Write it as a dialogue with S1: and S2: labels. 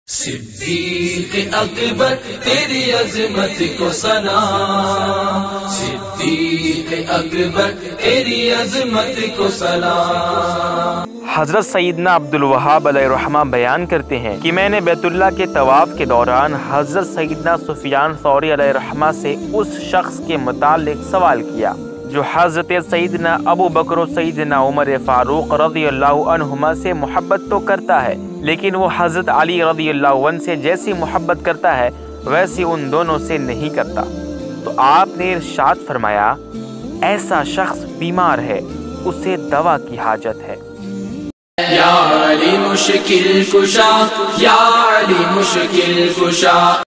S1: सिद्दीक़ अकबर तेरी अज़मत को सलाम, सिद्दीक़ अकबर तेरी अज़मत को सलाम।
S2: हज़रत सैयदना अब्दुल वहाब अलैहिर्रहमा बयान करते हैं कि मैंने बैतुल्लाह के तवाफ़ के दौरान हज़रत सैयदना सुफियान सौरी अलैहिर्रहमा से उस शख्स के मुतालिक सवाल किया जो हज़रत सैयदना अबू बकर और सैयदना उमर फारूक रज़ियल्लाहु अन्हुमा से मोहब्बत तो करता है, लेकिन वो हज़रत अली रज़ियल्लाहु अन्हु से जैसी मोहब्बत करता है वैसी उन दोनों से नहीं करता। तो आपने इरशाद फरमाया, ऐसा शख्स बीमार है, उसे दवा की हाजत है।
S1: या अली मुश्किल कुशा, या अली मुश्किल कुशा।